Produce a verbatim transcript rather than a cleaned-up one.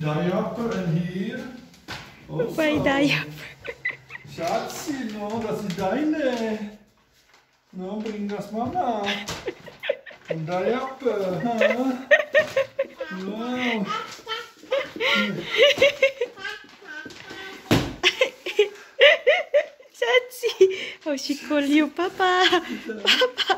Diaper en hier. Oh, Bij zo. diaper. Schatzi, no, das ist deine. No, bring das Mama. Ein Diaper, ha? Wow. Satsy. Oh, she call you Papa. Papa.